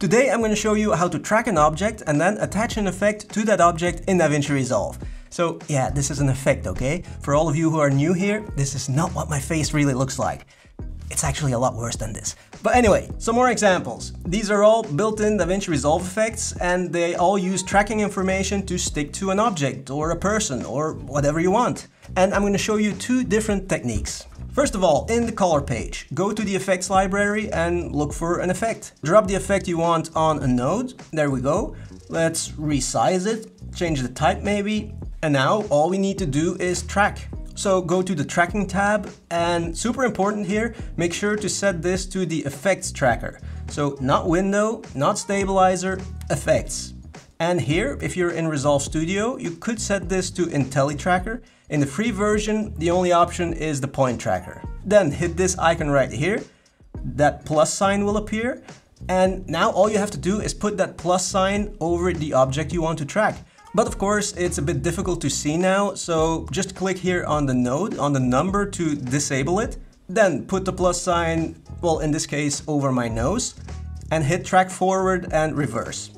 Today I'm going to show you how to track an object and then attach an effect to that object in DaVinci Resolve. So yeah, this is an effect, okay? For all of you who are new here, this is not what my face really looks like. It's actually a lot worse than this. But anyway, some more examples. These are all built-in DaVinci Resolve effects and they all use tracking information to stick to an object or a person or whatever you want. And I'm going to show you two different techniques. First of all, in the color page, go to the effects library and look for an effect. Drop the effect you want on a node. There we go. Let's resize it, change the type maybe. And now all we need to do is track. So go to the tracking tab and super important here, make sure to set this to the effects tracker. So not window, not stabilizer, effects. And here, if you're in Resolve Studio, you could set this to IntelliTracker. In the free version, the only option is the point tracker. Then hit this icon right here. That plus sign will appear. And now all you have to do is put that plus sign over the object you want to track. But of course, it's a bit difficult to see now, so just click here on the node, on the number to disable it. Then put the plus sign, well, in this case, over my nose, and hit track forward and reverse.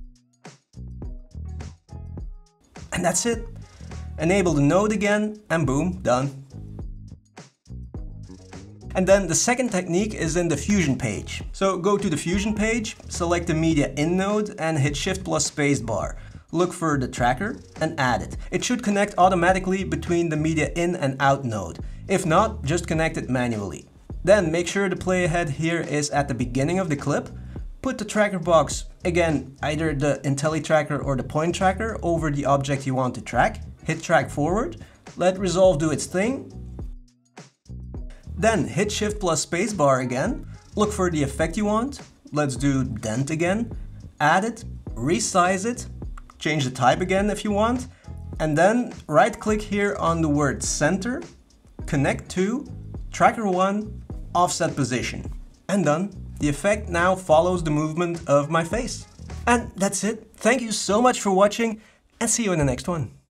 And that's it. Enable the node again, and boom, done. And then the second technique is in the Fusion page. So go to the Fusion page, select the Media In node, and hit Shift plus Spacebar. Look for the tracker and add it. It should connect automatically between the Media In and Out node. If not, just connect it manually. Then make sure the playhead here is at the beginning of the clip. Put the tracker box, again, either the IntelliTracker or the point tracker over the object you want to track. Hit track forward, let Resolve do its thing. Then hit Shift plus Spacebar again. Look for the effect you want. Let's do dent again. Add it, resize it. Change the type again if you want, and then right click here on the word center, connect to, tracker 1, offset position, and done. The effect now follows the movement of my face. And that's it. Thank you so much for watching and see you in the next one.